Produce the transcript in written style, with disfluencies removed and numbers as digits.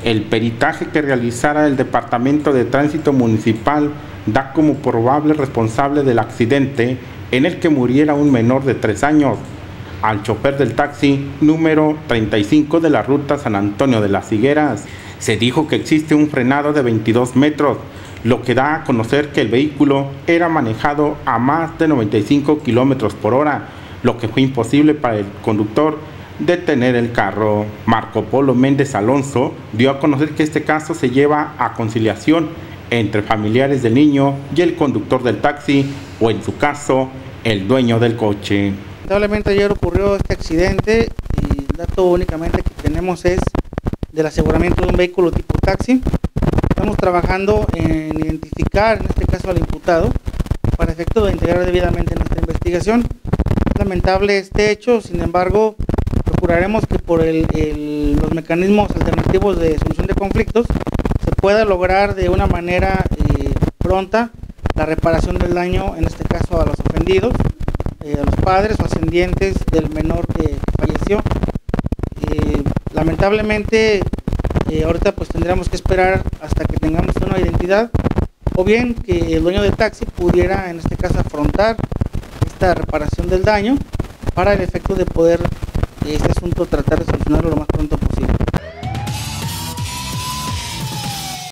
El peritaje que realizara el Departamento de Tránsito Municipal da como probable responsable del accidente en el que muriera un menor de 3 años, al chofer del taxi número 35 de la ruta San Antonio de las Higueras. Se dijo que existe un frenado de 22 metros, lo que da a conocer que el vehículo era manejado a más de 95 kilómetros por hora, lo que fue imposible para el conductor detener el carro. Marco Polo Méndez Alonso dio a conocer que este caso se lleva a conciliación entre familiares del niño y el conductor del taxi, o en su caso, el dueño del coche. Lamentablemente ayer ocurrió este accidente y el dato únicamente que tenemos es del aseguramiento de un vehículo tipo taxi. Estamos trabajando en identificar, en este caso al imputado, para efecto de integrar debidamente nuestra investigación. Es lamentable este hecho, sin embargo, procuraremos que por los mecanismos alternativos de solución de conflictos se pueda lograr de una manera pronta la reparación del daño, en este caso a los ofendidos, a los padres o ascendientes del menor que falleció. Lamentablemente ahorita pues tendríamos que esperar hasta que tengamos una identidad, o bien que el dueño del taxi pudiera en este caso afrontar esta reparación del daño para el efecto de poder este asunto tratar de solucionarlo lo más pronto posible.